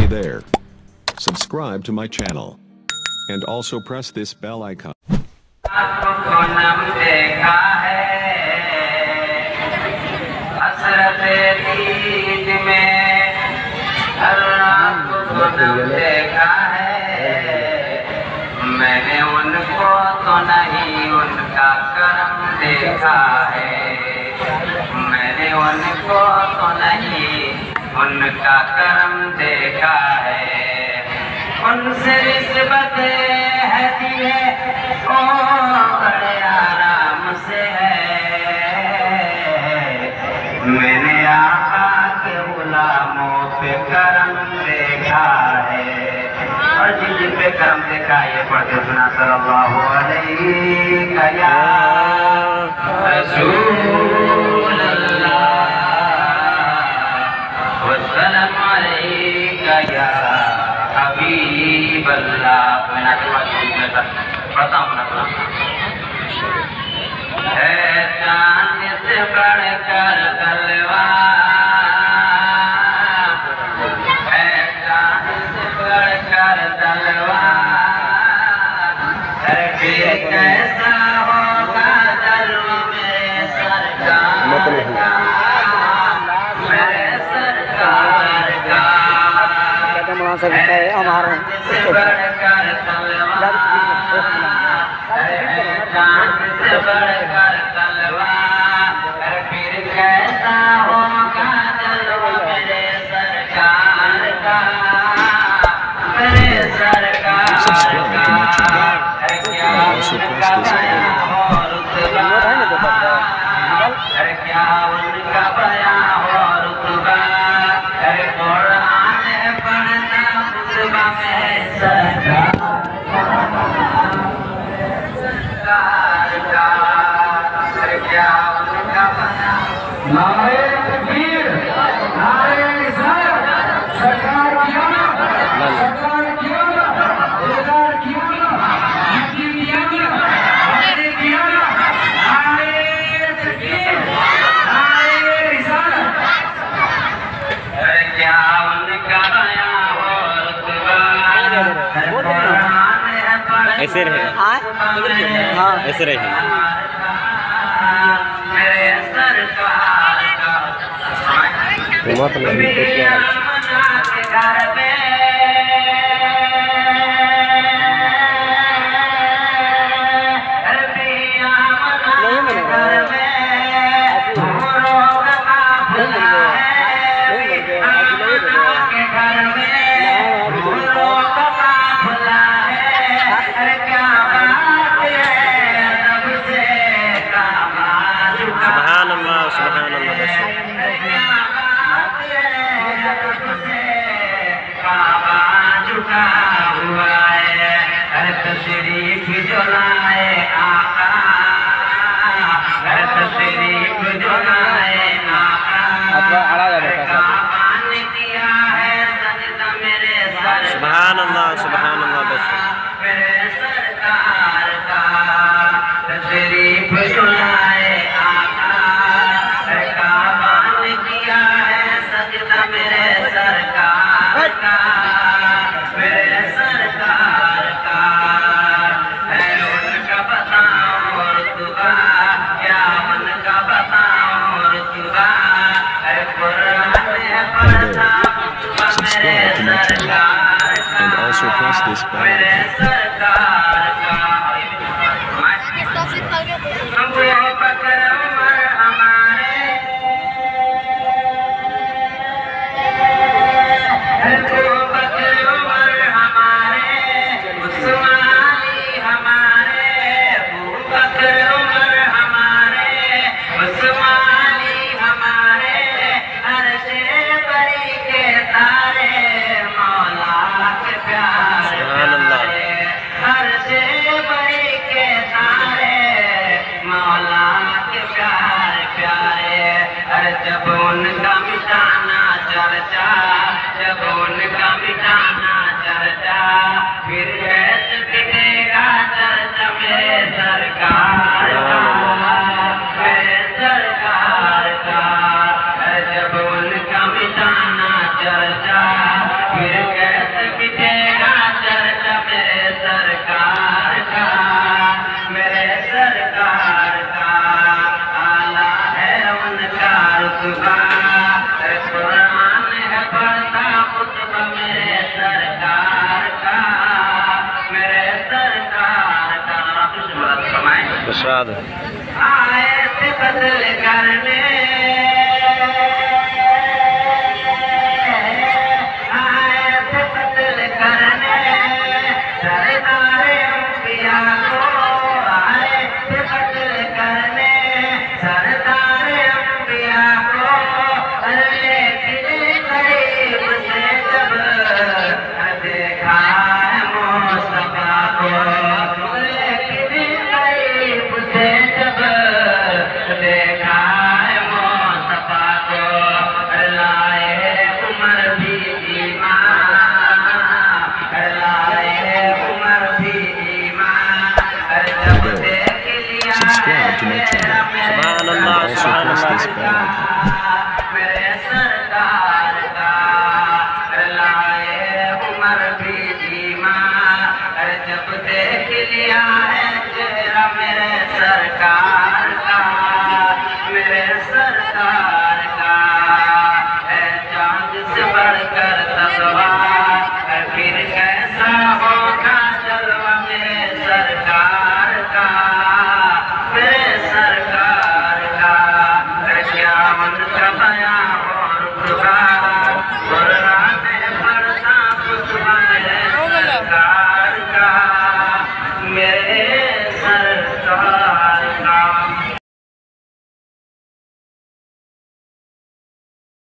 Hey there. Subscribe to my channel. And also press this bell icon. मैंने उनको तो नहीं उनका करम देखा है। मैंने उनको तो नहीं उनका करम देखा है। उनसे निस्बतें है दिए ओ बड़े आराम से है। मैंने आका के गुलामों पे करम देखा है। और जिन पे करम देखा ये पढ़ते सुना सल्लल्लाहु अलैहि या रसूल अल्लाह वसल्लम अलैका या हबीब अल्लाह। मैं नाके पास पढ़ता हूँ है चांद से बढ़कर तलवार, है चांद से बढ़कर तलवार। फिर कैसा होगा जलवा मेरे सरकार का, मेरे सरकार का। हमारा से बढ़कर तलवार, चांद से बढ़कर तलवार। फिर कैसा होगा जलवा मेरे सरकार का, मेरे सरकार का। क्या उनका बयां हो रुतबा, क्या उनका बयां हो रुतबा। कुरान पढ़ना खुतबा में सरकार का। क्या उनका बयां नारे तकबीर, नारे रिसालत। सरकार किया ना, सरकार किया ना, बेदार किया ना, मुक्ति किया ना, हमने किया ना। नारे तकबीर, नारे रिसालत। क्या उनका बयां हो रुतबा। ऐसे रहेगा, हाँ ऐसे रहेगा। मेरे सरकार का घर में हुआ है। हर तशरीफ जो लाए आका, हर तशरीफ जो लाए आका। काबा ने किया है सजदा मेरे सर, सुभान अल्लाह बस। मेरे सरकार का तशरीफ जो लाए आका। काबा ने किया है सजदा मेरे सरकार का, मेरे सरकार का। है उनका बताओ रुतबा, क्या उनका बताओ रुतबा। है कुरान पढ़ना खुतबा मेरे सरकार का, And also press this bell मेरे icon. सरकार का। अबू बकर उमर हमारे, अबू बकर उमर हमारे, उस्मानी हमारे। अबू बकर उमर हमारे, उस्मानी हमारे। अर्शे बरी के तारे मौला के प्यार प्यारे। अर्शे बरी के तारे मौला के प्यार प्यारे। अरे जब उनका मिटाना चर्चा, जब उनका फिर कैसे मिटेगा चर्चा मेरे सरकार का, मेरे सरकार का आला है उनका रुतबा, कुरान है पढ़ता खुतबा मेरे सरकार का, मेरे सरकार का। कुछ मदद फरमाएं। इरशाद आए थे बदल करने